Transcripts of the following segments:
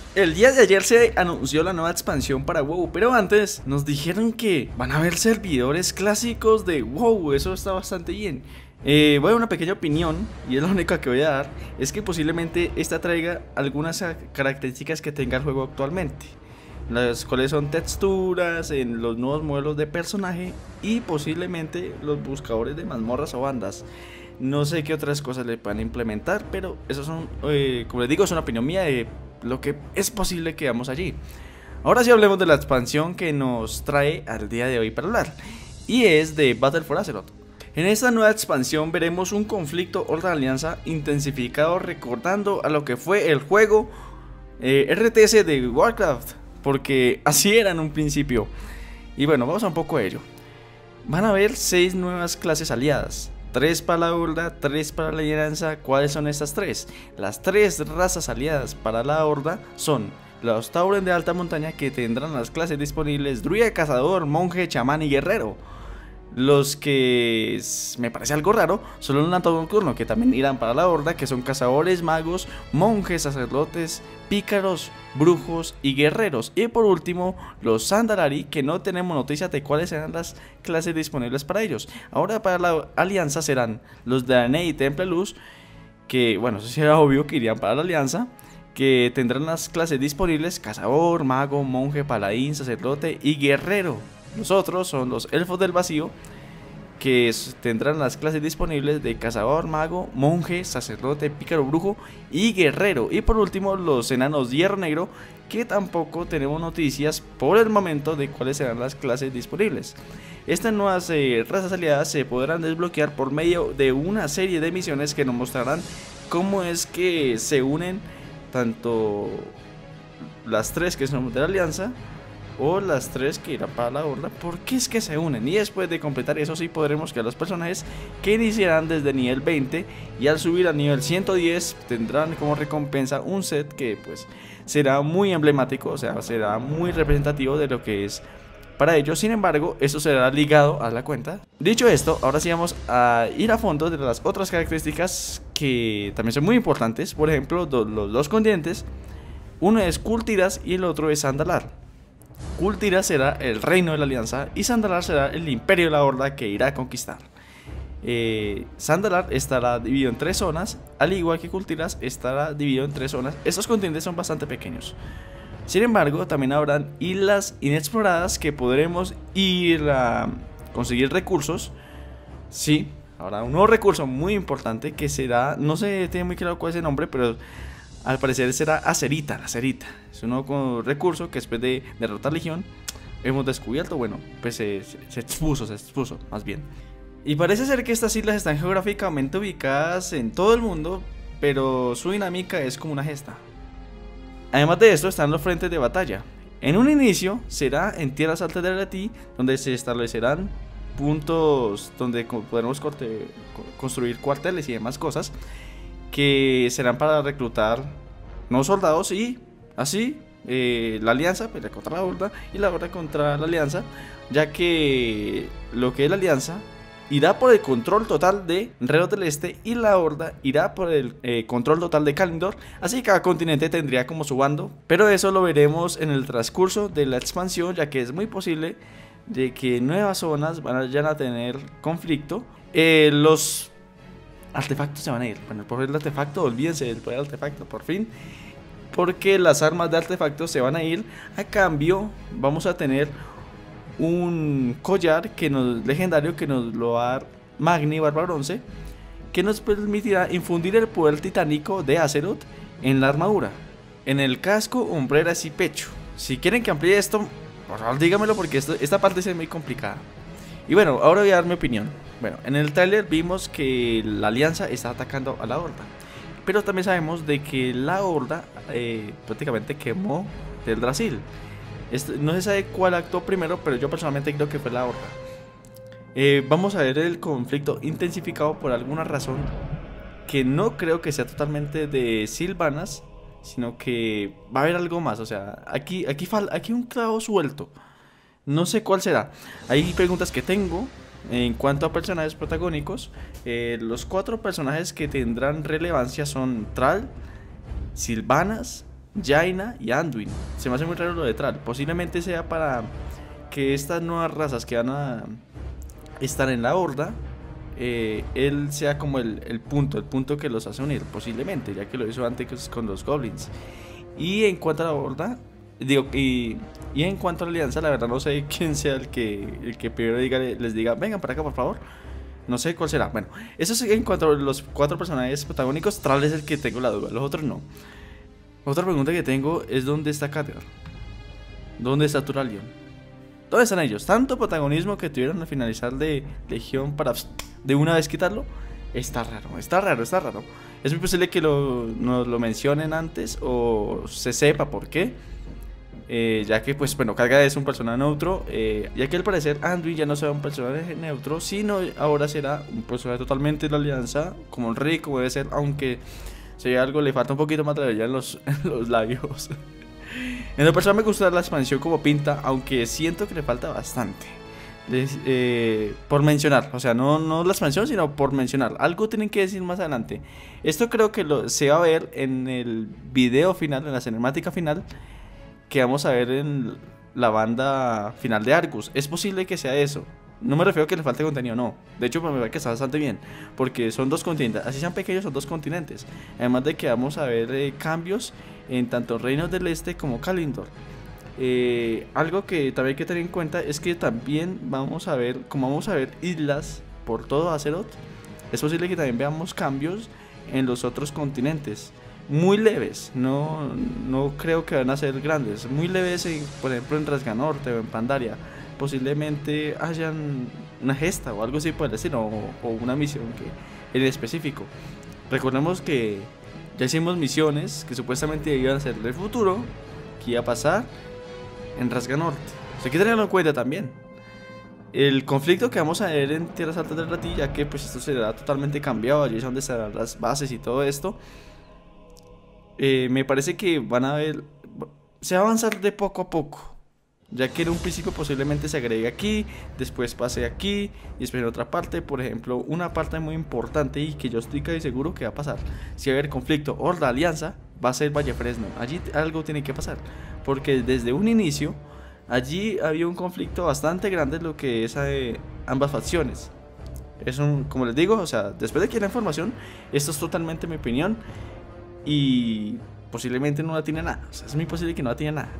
El día de ayer se anunció la nueva expansión para WoW, pero antes nos dijeron que van a haber servidores clásicos de WoW, eso está bastante bien. Voy a dar una pequeña opinión, y es la única que voy a dar, es que posiblemente esta traiga algunas características que tenga el juego actualmente, las cuales son texturas en los nuevos modelos de personaje y posiblemente los buscadores de mazmorras o bandas. No sé qué otras cosas le puedan implementar, pero eso son, como les digo, es una opinión mía de lo que es posible que veamos allí. Ahora sí hablemos de la expansión que nos trae al día de hoy para hablar, y es de Battle for Azeroth. En esta nueva expansión veremos un conflicto Horda-Alianza intensificado, recordando a lo que fue el juego RTS de Warcraft, porque así era en un principio. Y bueno, vamos a un poco a ello. Van a haber 6 nuevas clases aliadas, 3 para la Horda, 3 para la Alianza. ¿Cuáles son estas 3? Las 3 razas aliadas para la Horda son los Tauren de alta montaña, que tendrán las clases disponibles Druida, Cazador, Monje, Chamán y Guerrero. Los que me parece algo raro son los Leonato Nocturno, que también irán para la Horda, que son cazadores, magos, monjes, sacerdotes, pícaros, brujos y guerreros. Y por último, los Sandalari, que no tenemos noticias de cuáles serán las clases disponibles para ellos. Ahora para la Alianza serán los de Ané y Temple Luz, que bueno, eso sí era obvio que irían para la Alianza, que tendrán las clases disponibles cazador, mago, monje, paladín, sacerdote y guerrero. Los otros son los Elfos del Vacío, que tendrán las clases disponibles de cazador, mago, monje, sacerdote, pícaro, brujo y guerrero. Y por último, los Enanos de Hierro Negro, que tampoco tenemos noticias por el momento de cuáles serán las clases disponibles. Estas nuevas razas aliadas se podrán desbloquear por medio de una serie de misiones que nos mostrarán cómo es que se unen tanto las 3 que son de la Alianza o las 3 que irán para la Horda, porque es que se unen. Y después de completar eso sí podremos crear los personajes que iniciarán desde nivel 20 y al subir a nivel 110 tendrán como recompensa un set que pues será muy emblemático, o sea, será muy representativo de lo que es para ellos. Sin embargo, eso será ligado a la cuenta. Dicho esto, ahora sí vamos a ir a fondo de las otras características que también son muy importantes. Por ejemplo, los dos continentes. Uno es Kultiras y el otro es Zandalar. Kultiras será el reino de la Alianza y Zandalar será el imperio de la Horda que irá a conquistar. Zandalar estará dividido en 3 zonas, al igual que Kultiras estará dividido en 3 zonas. Estos continentes son bastante pequeños. Sin embargo, también habrán islas inexploradas que podremos ir a conseguir recursos. Sí, habrá un nuevo recurso muy importante que será, no se tiene muy claro cuál es el nombre, pero al parecer será Acerita, la Acerita. Es un nuevo recurso que después de derrotar Legión hemos descubierto. Bueno, pues se expuso más bien. Y parece ser que estas islas están geográficamente ubicadas en todo el mundo, pero su dinámica es como una gesta. Además de esto están los frentes de batalla. En un inicio será en tierras altas de Arati, donde se establecerán puntos donde podremos construir cuarteles y demás cosas, que serán para reclutar nuevos soldados y así la Alianza pelea contra la Horda y la Horda contra la Alianza, ya que lo que es la Alianza irá por el control total de Reloj del Este y la Horda irá por el control total de Kalimdor. Así que cada continente tendría como su bando, pero eso lo veremos en el transcurso de la expansión, ya que es muy posible de que nuevas zonas vayan a tener conflicto. Los artefactos se van a ir. Bueno, el poder del artefacto, olvídense del poder del artefacto por fin, porque las armas de artefactos se van a ir. A cambio vamos a tener un collar legendario que nos lo va a dar Magni Barba Bronce, que nos permitirá infundir el poder titánico de Azeroth en la armadura, en el casco, hombreras y pecho. Si quieren que amplíe esto, por favor dígamelo, porque esta parte es muy complicada. Y bueno, ahora voy a dar mi opinión. Bueno, en el tráiler vimos que la Alianza está atacando a la Horda, pero también sabemos de que la Horda prácticamente quemó del Brasil. No se sabe cuál actuó primero, pero yo personalmente creo que fue la Horda. Vamos a ver el conflicto intensificado por alguna razón que no creo que sea totalmente de Sylvanas, sino que va a haber algo más. O sea, aquí un clavo suelto. No sé cuál será. Hay preguntas que tengo en cuanto a personajes protagónicos. Los 4 personajes que tendrán relevancia son Thrall, Sylvanas, Jaina y Anduin. Se me hace muy raro lo de Thrall. Posiblemente sea para que estas nuevas razas que van a estar en la horda, él sea como el punto que los hace unir, posiblemente, ya que lo hizo antes con los goblins. Y en cuanto a la horda, digo, y en cuanto a la alianza, la verdad no sé quién sea el que primero les diga, vengan para acá por favor. No sé cuál será. Bueno, eso es en cuanto a los 4 personajes protagónicos. Thrall es el que tengo la duda, los otros no. Otra pregunta que tengo es ¿dónde está Khadgar? ¿Dónde está Turalyon? ¿Dónde están ellos? Tanto protagonismo que tuvieron al finalizar de Legión para de una vez quitarlo. Está raro. Es muy posible que nos lo mencionen antes o se sepa por qué. Ya que pues bueno, Khadgar es un personaje neutro, ya que al parecer Anduin ya no será un personaje neutro, sino ahora será un personaje totalmente de la alianza, como el rey, como debe ser, aunque si algo le falta un poquito más de la en los labios. En lo personal me gusta la expansión como pinta, aunque siento que le falta bastante. Por mencionar, o sea, no la expansión, sino por mencionar. Algo tienen que decir más adelante. Esto creo que se va a ver en el video final, en la cinemática final, que vamos a ver en la banda final de Argus. Es posible que sea eso. No me refiero a que le falte contenido, no. De hecho, me parece que está bastante bien, porque son 2 continentes. Así sean pequeños, son 2 continentes. Además de que vamos a ver cambios en tanto Reinos del Este como Kalimdor. Algo que también hay que tener en cuenta es que también vamos a ver, como vamos a ver islas por todo Azeroth, es posible que también veamos cambios en los otros continentes. Muy leves, no creo que van a ser grandes. Muy leves, por ejemplo, en Rasganorte o en Pandaria. Posiblemente hayan una gesta o algo así por el estilo, o una misión en específico. Recordemos que ya hicimos misiones que supuestamente iban a ser del futuro, que iba a pasar en Rasganorte. Hay que tenerlo en cuenta también. El conflicto que vamos a ver en Tierras Altas del Ratilla, que pues esto será totalmente cambiado, allí es donde estarán las bases y todo esto. Me parece que se va a avanzar de poco a poco, ya que en un principio posiblemente se agregue aquí, después pase aquí y después en otra parte. Por ejemplo, una parte muy importante y que yo estoy casi seguro que va a pasar, si va a haber conflicto o la alianza, va a ser Valle Fresno. Allí algo tiene que pasar, porque desde un inicio allí había un conflicto bastante grande, lo que es ambas facciones. Como les digo, o sea, después de que la información, esto es totalmente mi opinión y posiblemente no la tiene nada. O sea, es muy posible que no la tiene nada.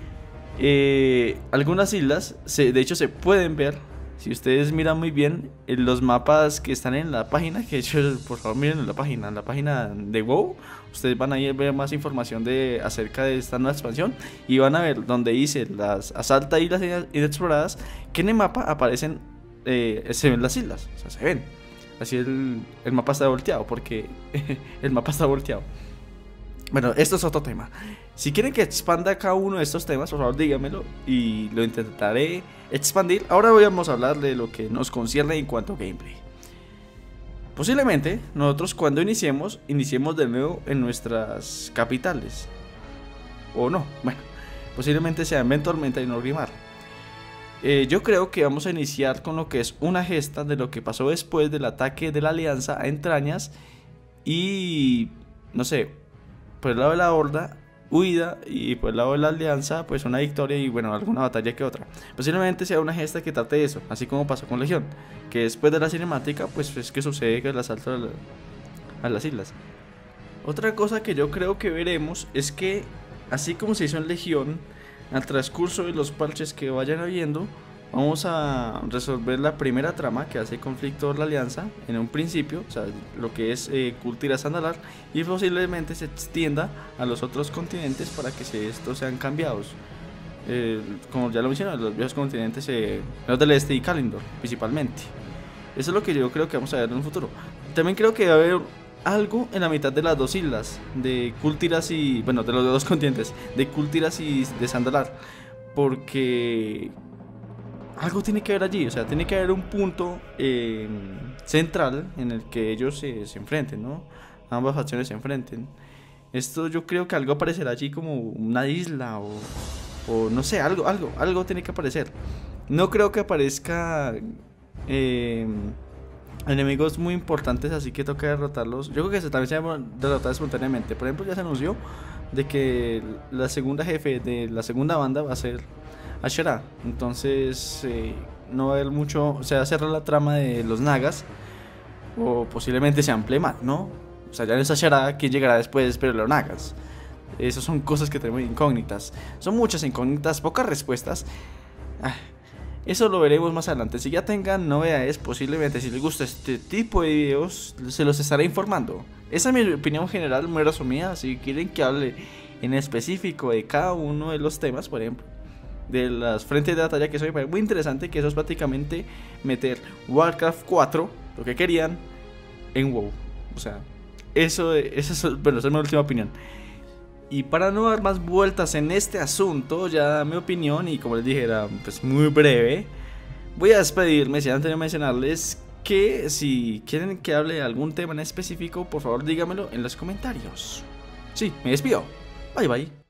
Algunas islas, de hecho, se pueden ver. Si ustedes miran muy bien en los mapas que están en la página, que de hecho, por favor miren en la página de WoW, ustedes van a ir a ver más información acerca de esta nueva expansión y van a ver donde dice las asalta islas inexploradas, que en el mapa aparecen, se ven las islas, o sea, se ven. Así el mapa está volteado, porque el mapa está volteado. Bueno, esto es otro tema. Si quieren que expanda cada uno de estos temas, por favor díganmelo y lo intentaré expandir. Ahora vamos a hablar de lo que nos concierne en cuanto a gameplay. Posiblemente nosotros cuando iniciemos de nuevo en nuestras capitales, o no, bueno, posiblemente sea en Tormenta y no Grimar. Yo creo que vamos a iniciar con lo que es una gesta de lo que pasó después del ataque de la alianza a Entrañas y, no sé, por el lado de la horda, huida, y por el lado de la alianza, pues una victoria y bueno, alguna batalla que otra. Posiblemente sea una gesta que trate de eso, así como pasó con Legión, que después de la cinemática, pues es que sucede que el asalto a las islas. Otra cosa que yo creo que veremos es que, así como se hizo en Legión, al transcurso de los parches que vayan habiendo, vamos a resolver la primera trama que hace conflicto la alianza en un principio, o sea, lo que es Kultira Zandalar, y posiblemente se extienda a los otros continentes para que estos sean cambiados. Como ya lo mencioné, los viejos continentes, los del este y Kalimdor principalmente. Eso es lo que yo creo que vamos a ver en un futuro. También creo que va a haber algo en la mitad de las 2 islas, de Kultiras y, bueno, de los 2 continentes, de Kultiras y de Zandalar, porque algo tiene que haber allí, o sea, tiene que haber un punto central en el que ellos se enfrenten, ¿no? Ambas facciones se enfrenten. Esto yo creo que algo aparecerá allí como una isla o no sé, algo tiene que aparecer. No creo que aparezca enemigos muy importantes, así que toca derrotarlos. Yo creo que también se van a derrotar espontáneamente. Por ejemplo, ya se anunció de que la segunda jefe de la segunda banda va a ser Ashera. Entonces no va a haber mucho, se va a cerrar la trama de los Nagas, o posiblemente se amplíe más, ¿no? O sea, ya no es Ashera quien llegará después, pero los Nagas. Esas son cosas que tenemos incógnitas. Son muchas incógnitas, pocas respuestas. Eso lo veremos más adelante. Si ya tengan novedades, posiblemente si les gusta este tipo de videos, se los estaré informando. Esa es mi opinión general, muy resumida. Si quieren que hable en específico de cada uno de los temas, por ejemplo, de las frentes de batalla, que eso me parece muy interesante, que eso es prácticamente meter Warcraft 4, lo que querían, en WoW. O sea, eso es, bueno, esa es mi última opinión. Y para no dar más vueltas en este asunto, ya mi opinión, y como les dije, era pues muy breve, voy a despedirme, sin antes de mencionarles que si quieren que hable de algún tema en específico, por favor dígamelo en los comentarios. Sí, me despido. Bye bye.